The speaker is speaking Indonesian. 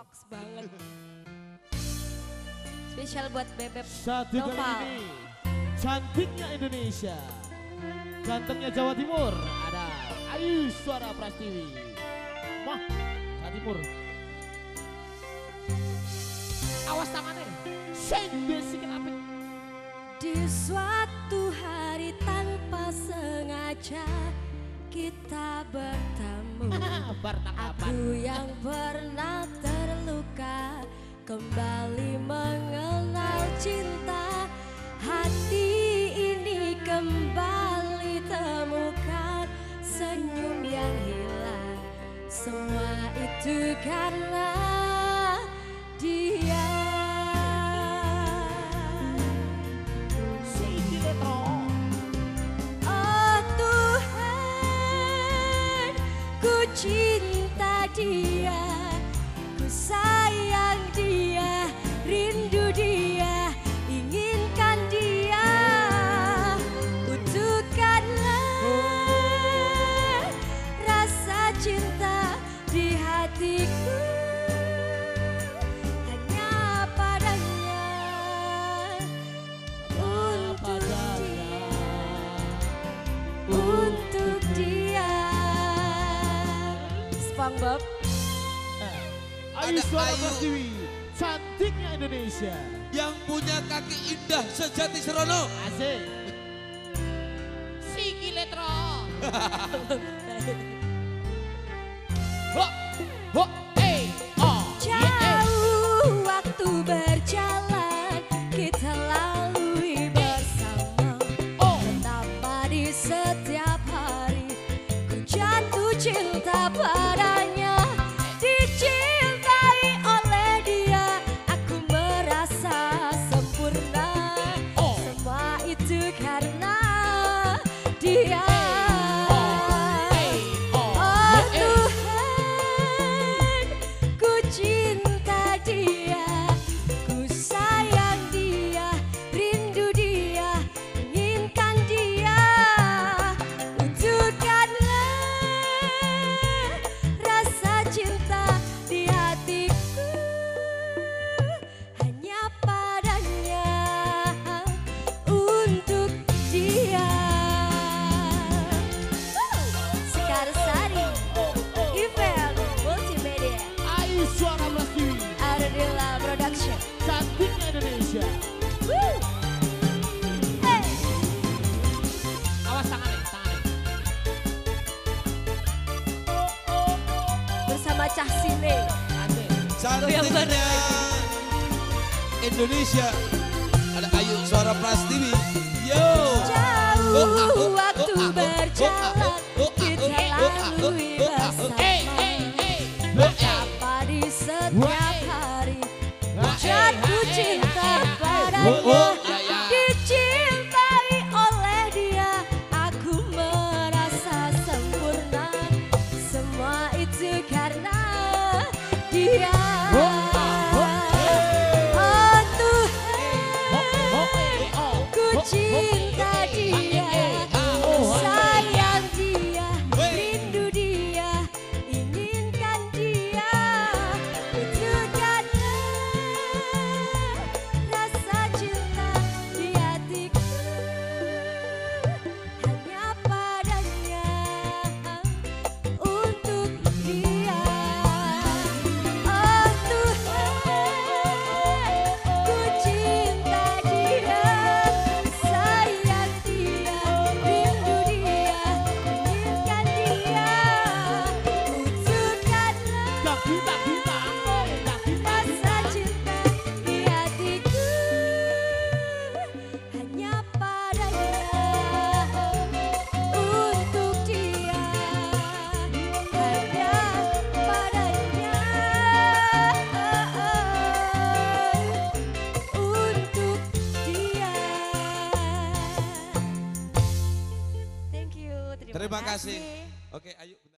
Hoax banget. Spesial buat Bebek Satu kali Noval. ini cantiknya Indonesia, gantengnya Jawa Timur, ada Ayu Suara Prastiwi. Wah, Jawa Timur. Awas tangannya, sendesin apik. Di suatu hari tanpa sengaja kita bertemu. Aku yang pernah terluka kembali mengenal cinta. Hati ini kembali temukan senyum yang hilang. Semua itu karena dia. Oh Tuhan, ku cinta dia, ku sayang dia, rindu dia, inginkan dia. Butuhkanlah rasa cinta di hatiku, hanya padanya, untuk dia, untuk dia. SpongeBob. Ayu Suara Prastiwi, cantiknya Indonesia. Yang punya kaki indah sejati serono. Asik. Siki Letro. Ho, ho, oh. Jauh waktu berjalan kita lalui bersama. Betapa di setiap hari ku jatuh cinta padanya. Dicintai oleh dia aku merasa sempurna. Semua itu karena dia. Oh Tuhan, ku cinta dia, ku sayang dia, rindu dia, inginkan dia. Wujudkanlah rasa cinta di hatiku, hanya padanya, untuk dia. Sekarsari, event multimedia, Ayu Suara Prastiwi, Ardila Production. cantiknya Indonesia. Woo! Hey! Awas tangannya, tangannya. Bersama Cah Sine. Asik. Cantiknya Indonesia. Ada Ayu Suara Prastiwi. Yo. Jauh waktu berjalan kita lalui bersama. Betapa di setiap hari jatuh cinta padanya. Dicintai oleh dia aku merasa sempurna. Semua itu karena dia. Oh Tuhan, ku cinta dia, sayang dia, rindu dia, inginkan dia. Wujudkanlah rasa cinta di hatiku, hanya padanya, untuk dia. Oh Tuhan, ku cinta dia, sayang dia, rindu dia, inginkan dia. Wujudkanlah rasa cinta di hatiku, hanya padanya, untuk dia, hanya padanya, untuk dia. Thank you, Terima kasih. Oke, Ayu.